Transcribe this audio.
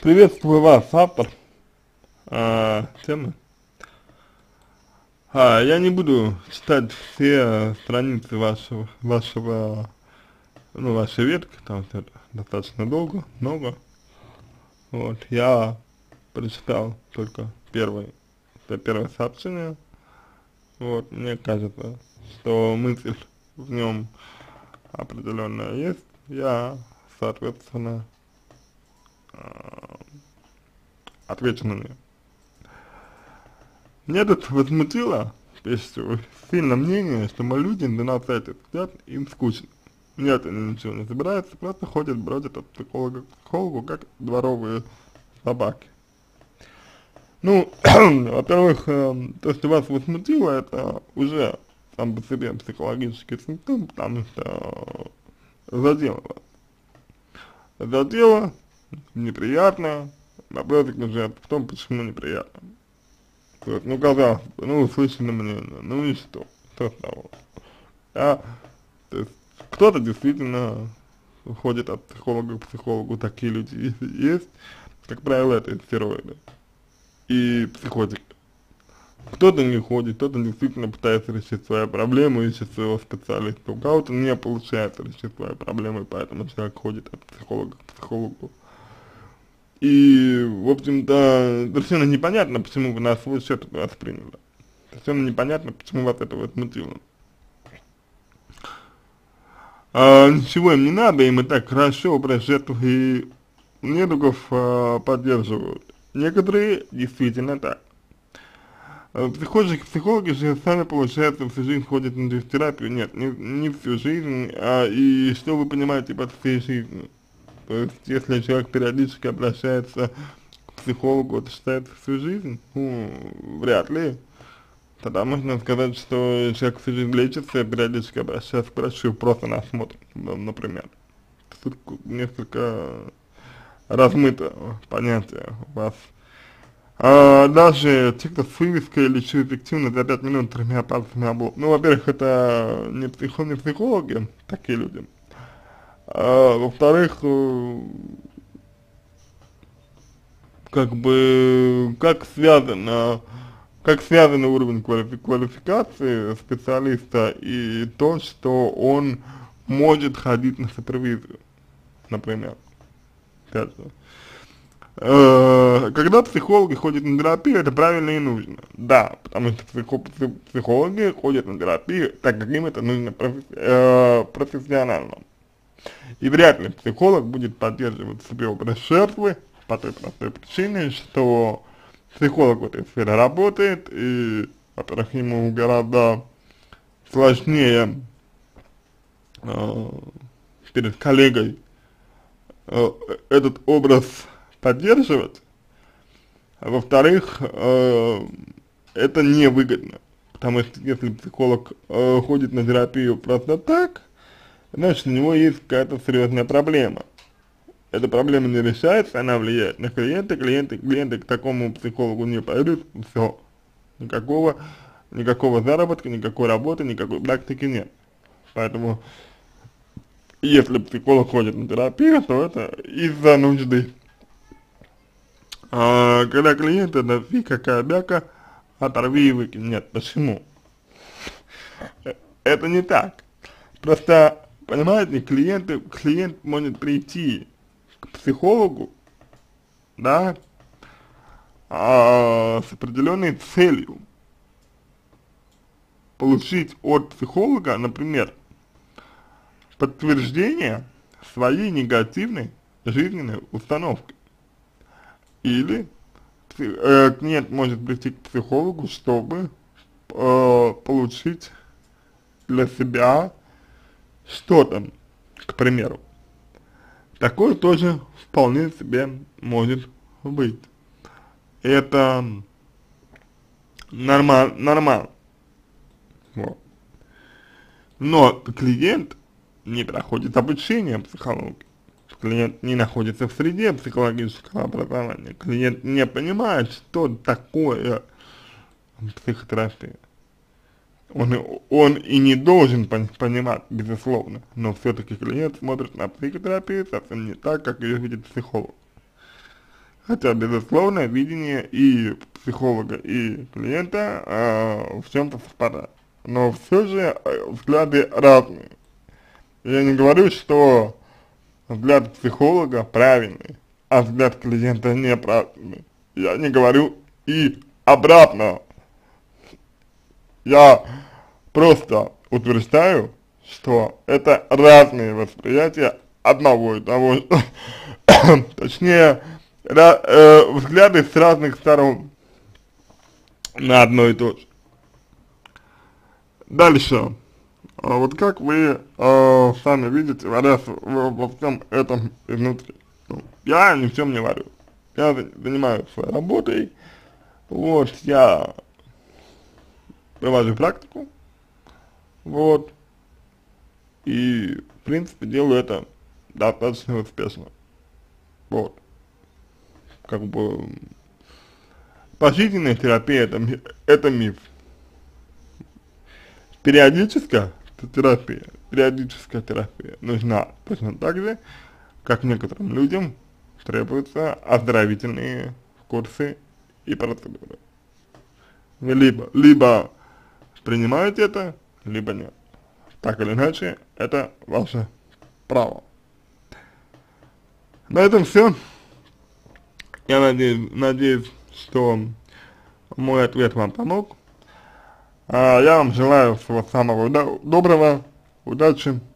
Приветствую вас, автор темы. Я не буду читать все страницы вашей ветки, там все достаточно долго, много. Вот, я прочитал только первое сообщение. Вот, мне кажется, что мысль в нем определенная есть. Я, соответственно, отвечу на нее. Меня тут возмутило, прежде всего, сильно мнение, что мы люди на нас эти сидят, им скучно. Нет, они ничего не собираются, просто ходят, бродят от психолога к психологу, как дворовые собаки. Ну, во-первых, то, что вас возмутило, это уже сам по себе психологический симптом, потому что задело вас. Задело, неприятно, вопросик уже в том, почему неприятно. Вот, ну, казалось бы, ну, услышали мнение, ну и что с того? То есть, кто-то действительно ходит от психолога к психологу, такие люди есть, как правило, это стероиды и психотики. Кто-то не ходит, кто-то действительно пытается решить свою проблему, ищет своего специалиста, у кого-то не получается решить свою проблему, поэтому человек ходит от психолога к психологу. И, в общем-то, совершенно непонятно, почему вы на свой счет это восприняли. Совершенно непонятно, почему вас это возмутило. Ничего им не надо, им и так хорошо, прожектов и недугов поддерживают. Некоторые действительно так. Психологи же сами, получается, всю жизнь ходят на терапию. Нет, не всю жизнь, и что вы понимаете под всей жизнью? То есть, если человек периодически обращается к психологу, это считается всю жизнь? Ну, вряд ли. Тогда можно сказать, что человек всю жизнь лечится, периодически обращается к врачу просто на осмотр, например. Тут несколько размыто понятие у вас. Даже те, кто с вывеской лечу эффективно за 5 минут 3 пальцами об лоб. Ну, во-первых, это не психологи, такие люди. Во-вторых, как бы, как связан уровень квалификации специалиста и то, что он может ходить на супервизию, например. Опять же. Когда психологи ходят на терапию, это правильно и нужно. Да, потому что психологи ходят на терапию, так как им это нужно профессионально. И вряд ли психолог будет поддерживать в себе образ жертвы по той простой причине, что психолог в этой сфере работает, и, во-первых, ему гораздо сложнее перед коллегой этот образ поддерживать, а во-вторых, это невыгодно, потому что если психолог ходит на терапию просто так, значит, у него есть какая-то серьезная проблема. Эта проблема не решается, она влияет на клиенты к такому психологу не пойдут, все, никакого заработка, никакой работы, никакой практики нет. Поэтому, если психолог ходит на терапию, то это из-за нужды. Когда клиент это фи какая бяка, оторви и выкинь. Нет, почему? Это не так. Просто, понимаете, клиент может прийти к психологу, да, с определенной целью получить от психолога, например, подтверждение своей негативной жизненной установки. Или клиент может прийти к психологу, чтобы получить для себя что-то, к примеру. Такое тоже вполне себе может быть. Это нормально. Вот. Но клиент не проходит обучение психологии. Клиент не находится в среде психологического образования. Клиент не понимает, что такое психотерапия. Он и не должен понимать, безусловно, но все-таки клиент смотрит на психотерапию совсем не так, как ее видит психолог. Хотя, безусловно, видение и психолога, и клиента в чем-то совпадает. Но все же взгляды разные. Я не говорю, что взгляд психолога правильный, а взгляд клиента неправильный. Я не говорю и обратно. Я просто утверждаю, что это разные восприятия одного и того же. Точнее, взгляды с разных сторон на одно и то же. Дальше. Вот как вы сами видите, варясь во всем этом изнутри? Ну, я ни в чем не варю. Я занимаюсь своей работой, вот, я провожу практику, вот, и, в принципе, делаю это достаточно успешно, вот. Как бы, поощрительная терапия это миф. Периодическая терапия нужна точно так же, как некоторым людям требуются оздоровительные курсы и процедуры. Вы либо принимаете это, либо нет. Так или иначе, это ваше право. На этом все. Я надеюсь, что мой ответ вам помог. Я вам желаю всего самого доброго, удачи.